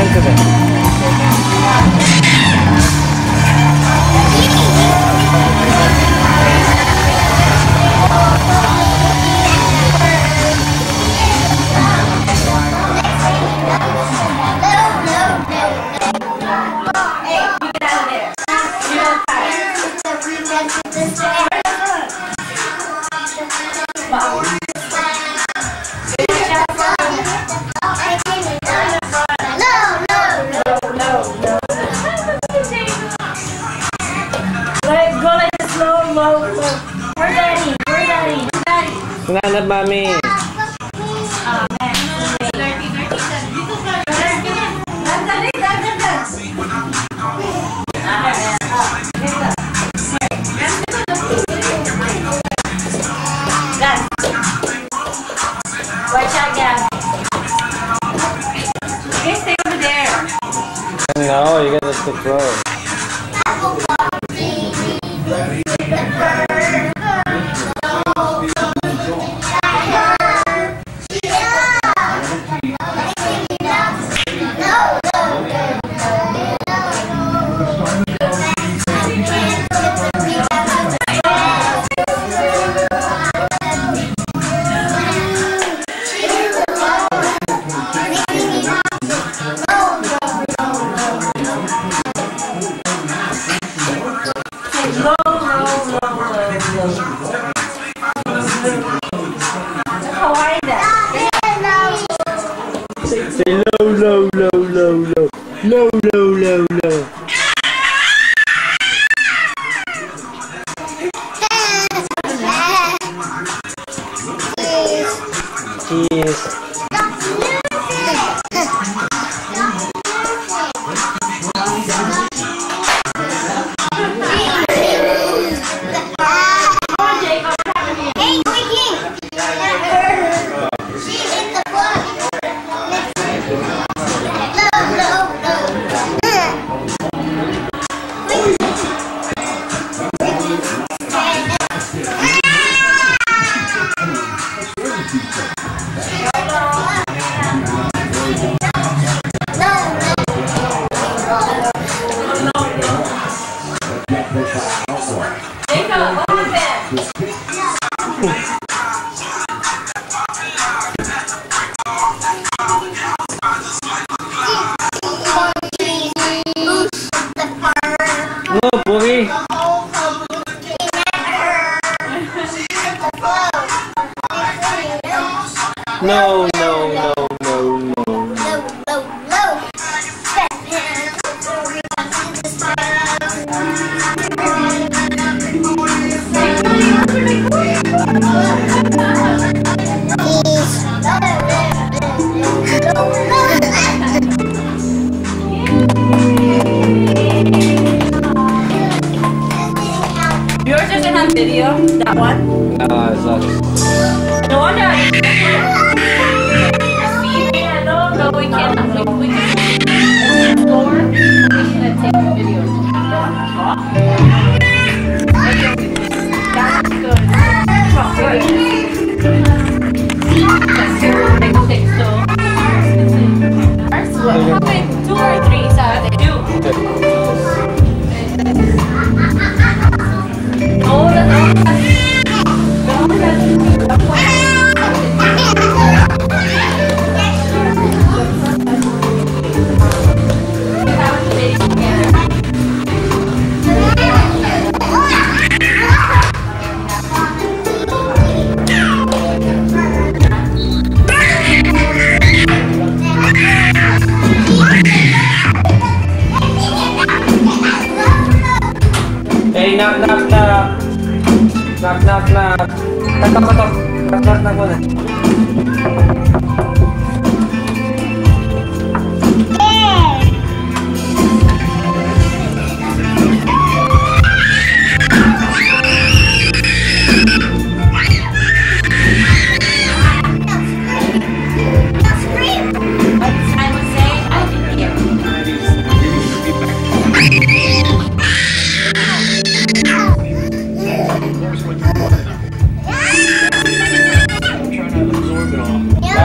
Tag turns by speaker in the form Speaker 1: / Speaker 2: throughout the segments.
Speaker 1: Nanap, mami.
Speaker 2: Watch out, Gab. Okay, stay over there.
Speaker 1: No, you gotta stick close. Say low, low, low, low, low, low, low, low, low. Cheese. No, Boogie. No, no, no, no, no.
Speaker 2: Yours doesn't have video, that one?
Speaker 1: No, it's not.
Speaker 2: No wonder. No, we can't. We can explore. We can take video. That's good. How many? 2 or 3? Saturday. 2. Oh, that's all.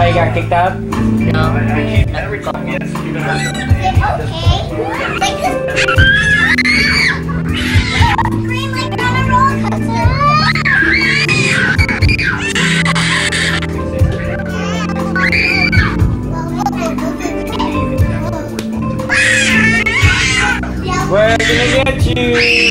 Speaker 3: why you got kicked out?
Speaker 2: No.
Speaker 3: We're gonna get you!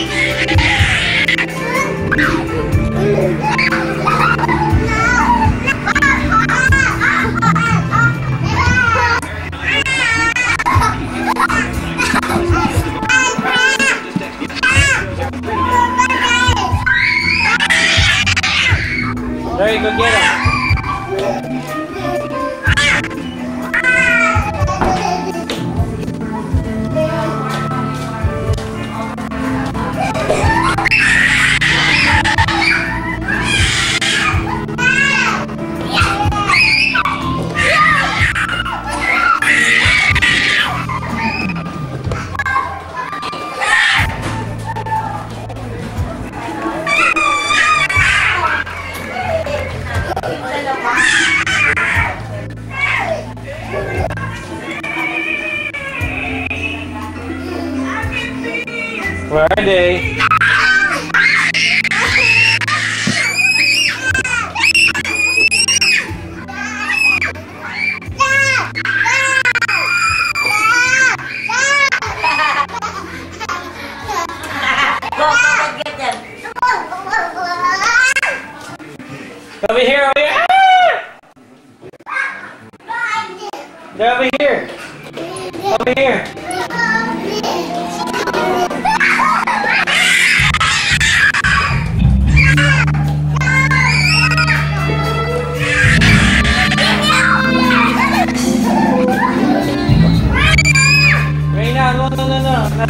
Speaker 3: There you go, get him! Where are they? Over here, over here! Ah! They're over here! Over here! Reina, no, no, no, no.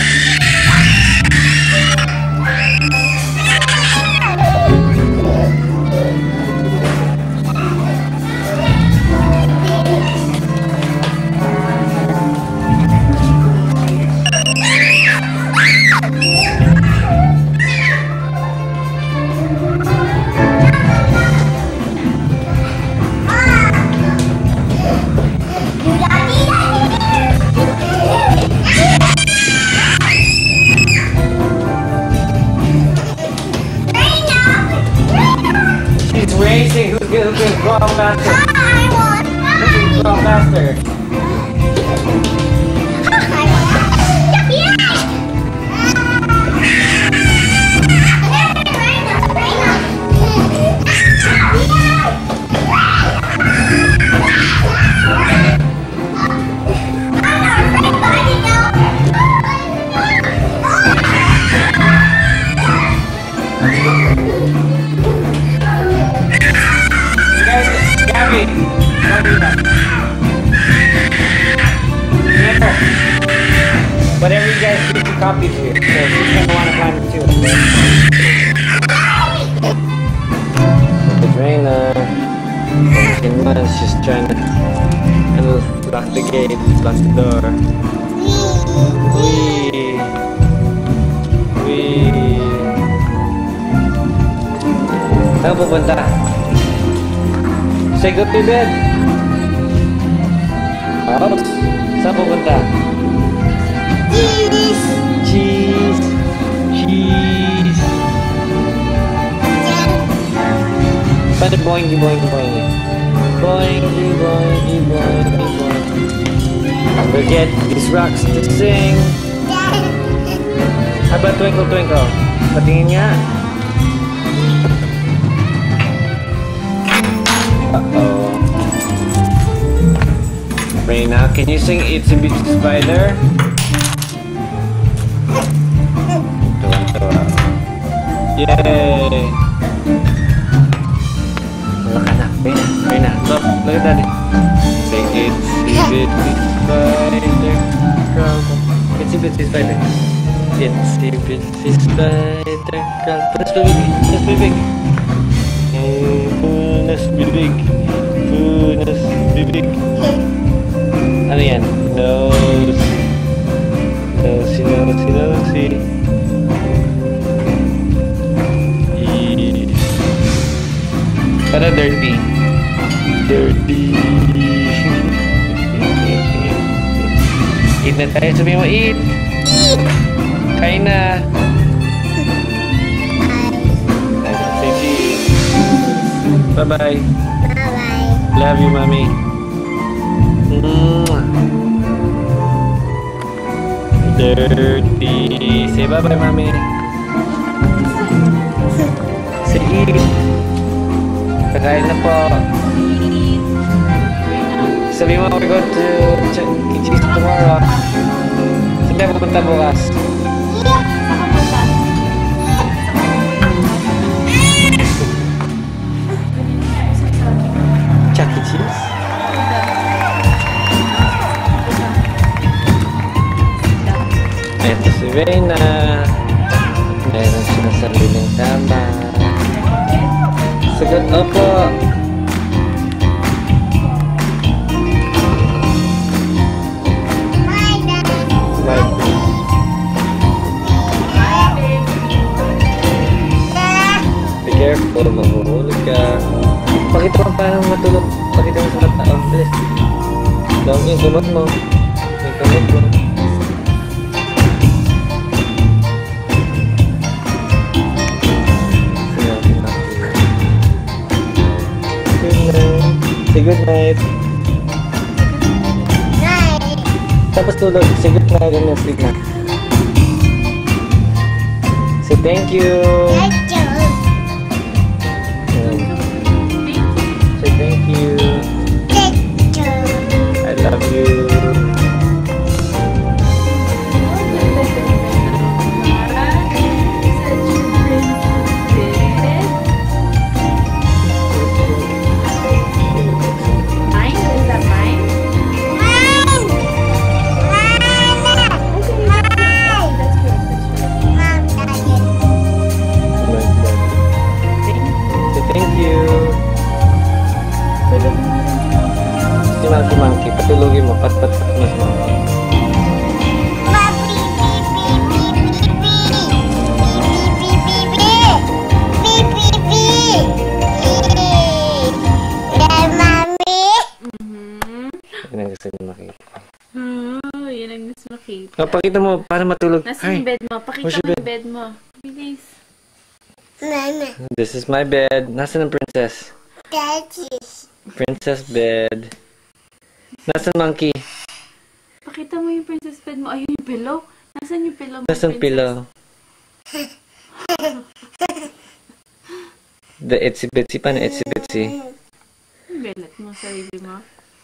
Speaker 3: Racing, who's gonna go out faster? Who's gonna go out faster? Whatever you guys do to copy here, so she's gonna want to climb it too. Look at Reina. She's trying to lock the gate, lock the door. Wee. Wee. Saan pupunta? Say go to bed. Oh, saan pupunta?
Speaker 4: Cheese!
Speaker 3: Cheese! Cheese! Paano boingy, boingy, boingy? Boingy, boingy, boingy, boingy. We'll get these rocks to sing. How about Twinkle Twinkle? Patingin nga. Uh-oh. Reina, can you sing Itsy Bitsy Spider? Yay! Look at that, Reina, look at that. Sing Itsy Bitsy Spider, crawl. Itsy Bitsy Spider. Itsy Bitsy Spider, crawl. Let's be big, let's be big. Let's be big. Let's be big. Ano yan? Nose. Nosy, nosy, nosy. Para dirty. Dirty. Eat na tayo. Sabihin mo, eat. Kain na. Say cheese. Bye-bye.
Speaker 4: Bye-bye.
Speaker 3: Love you, mommy. Dirty. Say bye-bye, mommy. Say eat. Kakain na po. Sabi mo, we go to Cheese tomorrow. Saan tayo pupunta bukas? Chuck E. Cheese? Ito si Reyna. Meron siya sa sariling tama. Sagot, opo. Be careful, mahuhulog ka. Pakita mo paano matulog. Pakita mo sa mata. Oh, bilis. Dawag yung kumot mo. Yung kumot mo. Say good night.
Speaker 4: Night.
Speaker 3: Tapos tulog. Say good night and then sleep na. Say thank you.
Speaker 4: Thank you.
Speaker 3: Say thank you.
Speaker 4: Thank you.
Speaker 3: I love you. Monkey, patulogin mo, pat mas monkey. Yan ang gusto niyo makita.
Speaker 2: Oh, yan ang gusto makita.
Speaker 3: Oh, pakita mo, para matulog.
Speaker 2: Nasa yung bed mo. Pakita mo yung bed mo. Bilis.
Speaker 4: Mama.
Speaker 3: This is my bed. Nasaan ang princess?
Speaker 4: That is.
Speaker 3: Princess bed. Nasaan monkey?
Speaker 2: Pakita mo yung princess bed mo. Ayun yung pillow. Nasaan yung pillow mo,
Speaker 3: Nasaan pillow? The itsy bitsy. Paano itsy bitsy?
Speaker 2: Belat mo, sarili mo.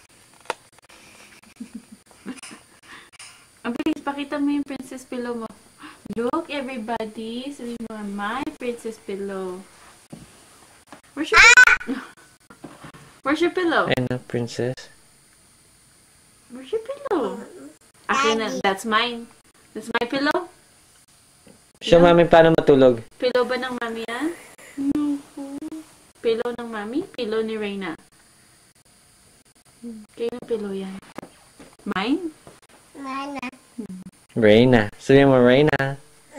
Speaker 2: Ang bilis, pakita mo yung princess pillow mo. Look, everybody. Sabi mo, my princess pillow. Where's your pillow? Where's your pillow?
Speaker 3: Ay na, princess.
Speaker 2: Where's your pillow? Akin na, that's mine. That's my pillow.
Speaker 3: Siya, mami, paano matulog?
Speaker 2: Pillow ba ng mami yan? No. Pillow ng mami? Pillow ni Reyna. Kayo ng pillow yan. Mine?
Speaker 4: Mama.
Speaker 3: Reyna. Sabi mo, Reyna.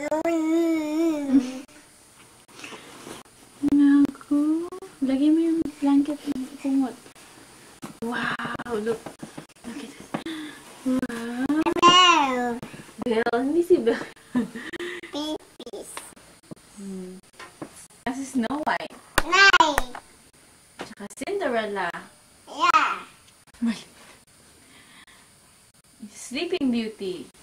Speaker 2: Naku. Lagay mo yung blanket ng kumot. Wow, look. Look at this. Wow.
Speaker 4: Hello.
Speaker 2: Belle, hindi si Belle.
Speaker 4: Babies.
Speaker 2: Kasi Snow White.
Speaker 4: Night.
Speaker 2: Tsaka Cinderella.
Speaker 4: Yeah.
Speaker 2: Sleeping Beauty.